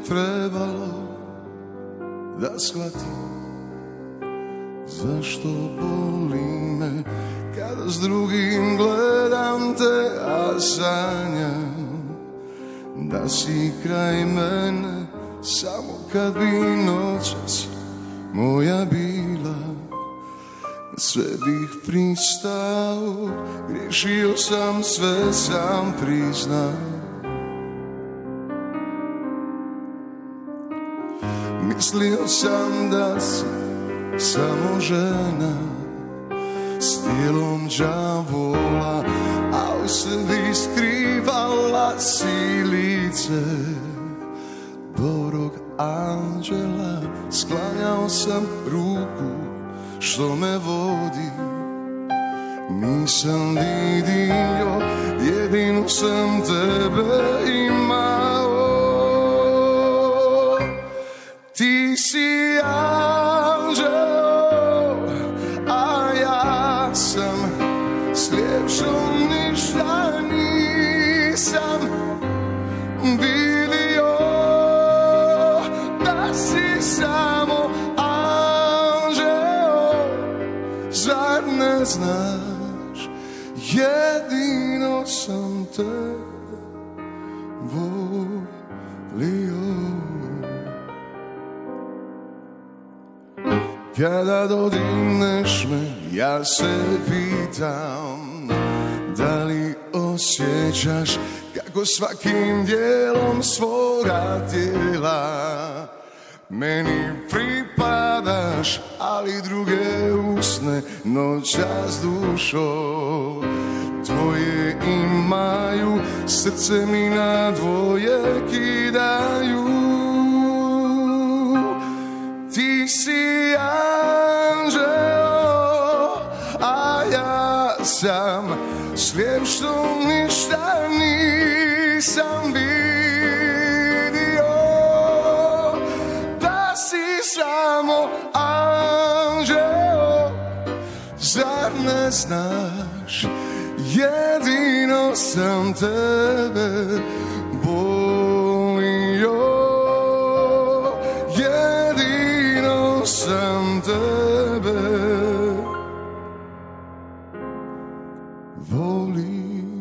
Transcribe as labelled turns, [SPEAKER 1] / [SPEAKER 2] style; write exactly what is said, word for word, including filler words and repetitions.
[SPEAKER 1] trebalo da shvatim zašto boli me kada s drugim gledam te, a sanjam da si kraj mene samo kad bi noćas moja bila. Sve bih pristao, griješio sam, sve sam priznao. Mislio sam da si samo žena s tijelom đavola, a u sebi skrivala si lice dobrog anđela. Sklanjao sam ruku što me vodi, nisam vidio, jedinu sam tebe imao. Ti si anđeo, a ja sam slijep što ništa nisam vidio. Da si samo anđeo, zar ne znaš, jedino sam te volio. Kada dodirneš me, ja se pitam, da li osjećaš kako svakim dijelom svoga tijela meni pripadaš, ali druge usne noćas dušo tvoje imaju, srce mi na dvoje kidaju. Ti si anđeo, a ja sam slijep što ništa nisam vidio. Da si samo anđeo, zar ne znaš, jedino sam tebe volio. Jedino sam tebe volio.